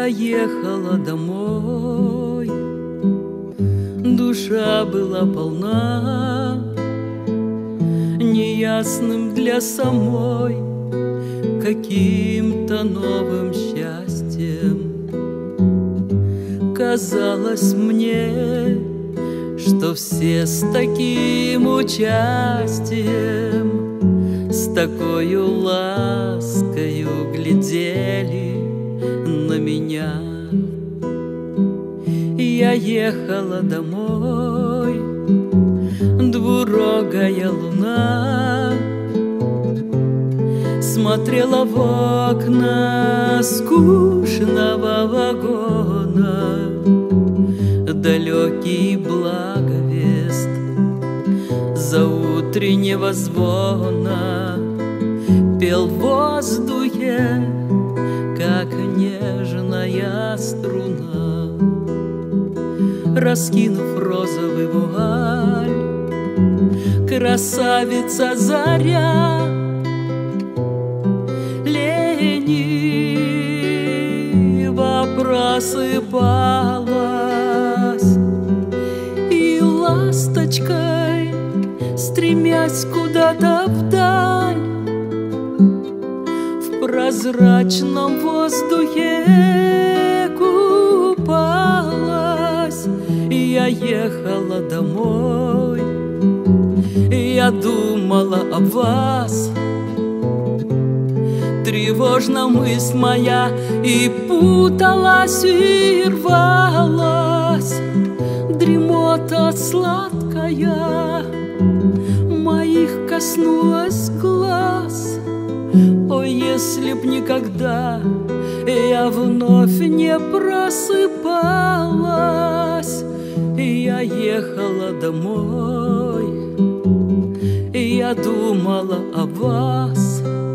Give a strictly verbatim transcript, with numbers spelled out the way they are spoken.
ехала домой, душа была полна неясным для самой каким-то новым счастьем. Казалось мне, что все с таким участием, с такою ласкою глядели на меня. Я ехала домой, двурогая луна смотрела в окна скучного вагона. Далекий благовест заутреннего звона пел в воздухе, как нежная струна. Раскинув розовый вуаль, красавица заря лениво просыпалась, и ласточкой, стремясь куда-то вдаль, в прозрачном воздухе купалась. Я ехала домой, я думала о вас. Тревожна мысль моя и путалась, и рвалась. Дремота сладкая моих коснулась глаз. О, если б никогда я вновь не просыпалась. Я ехала домой, я думала о вас.